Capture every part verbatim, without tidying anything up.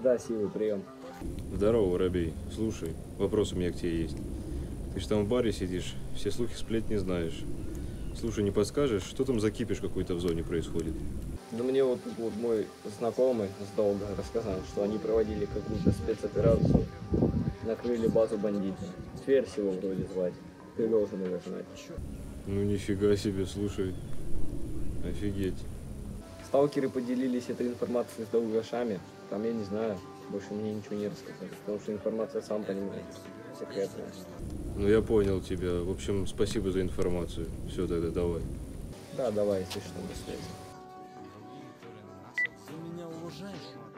Да, Сивый, прием. Здорово, Воробей. Слушай, вопрос у меня к тебе есть. Ты ж там в баре сидишь, все слухи, сплетни знаешь. Слушай, не подскажешь, что там за кипиш какой-то в зоне происходит? Ну мне вот, вот мой знакомый с долга рассказал, что они проводили какую-то спецоперацию, накрыли базу бандитов. Тверь его вроде звать. Ты должен его знать. Ну нифига себе, слушай. Офигеть. Сталкеры поделились этой информацией с долгашами. Там я не знаю, больше мне ничего не рассказали, потому что информация, сам понимаешь, секретная. Ну я понял тебя. В общем, спасибо за информацию. Все, тогда давай. Да, давай, если что, до связи. Ты меня уважаешь?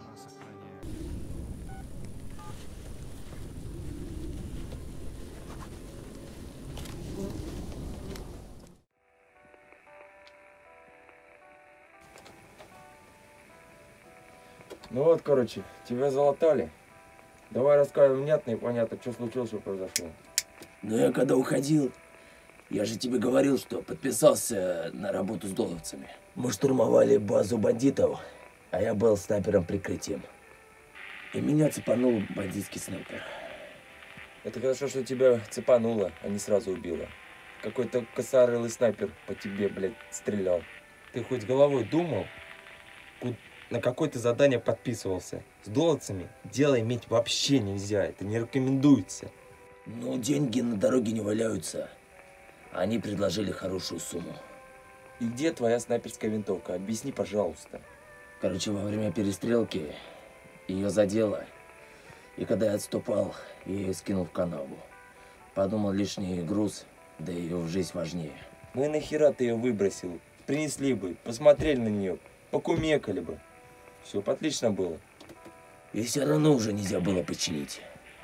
Ну вот, короче, тебя залатали. Давай рассказывай внятно и понятно, что случилось, что произошло. Но я когда уходил, я же тебе говорил, что подписался на работу с долговцами. Мы штурмовали базу бандитов, а я был снайпером прикрытием. И меня цепанул бандитский снайпер. Это хорошо, что тебя цепануло, а не сразу убило. Какой-то косорылый снайпер по тебе, блядь, стрелял. Ты хоть головой думал? На какое-то задание подписывался. С долларцами дело иметь вообще нельзя, это не рекомендуется. Ну, деньги на дороге не валяются. Они предложили хорошую сумму. И где твоя снайперская винтовка? Объясни, пожалуйста. Короче, во время перестрелки ее задело. И когда я отступал, я ее скинул в канаву. Подумал, лишний груз, да ее в жизнь важнее. Ну и нахера ты ее выбросил? Принесли бы, посмотрели на нее, покумекали бы. Все бы отлично было. И все равно уже нельзя было починить.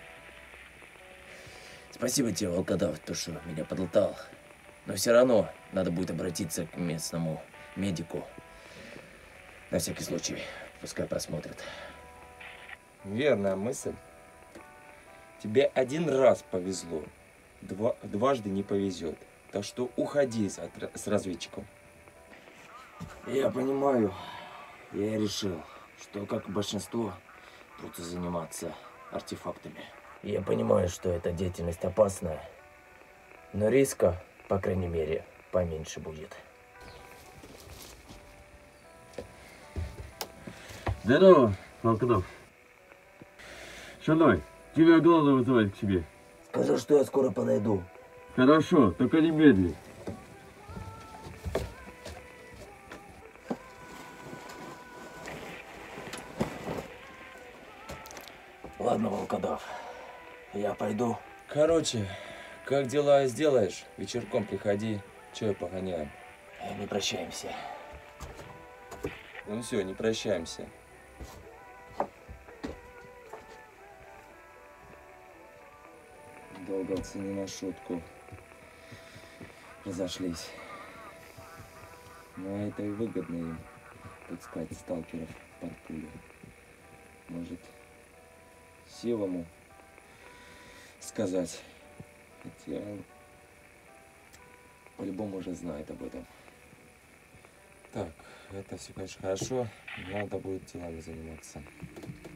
Спасибо тебе, волкодав, то, что меня подлатал. Но все равно надо будет обратиться к местному медику. На всякий случай, пускай просмотрят. Верная мысль. Тебе один раз повезло, два, дважды не повезет. Так что уходи с, с разведчиком. Я понимаю. Я решил, что, как и большинство, будут заниматься артефактами. Я понимаю, что эта деятельность опасная, но риска, по крайней мере, поменьше будет. Здорово, волкодав. Шаной, тебя главное вызывать к себе. Скажи, что я скоро подойду. Хорошо, только не медли. Ладно, волкодав, я пойду. Короче, как дела сделаешь, вечерком приходи, чай погоняем. Не прощаемся. Ну все, не прощаемся. Долговцы не на шутку разошлись. Но это и выгодно им пускать сталкеров под пулю. Может, Сивому сказать, хотя он по-любому уже знает об этом. Так, это все, конечно, хорошо, надо будет делами заниматься.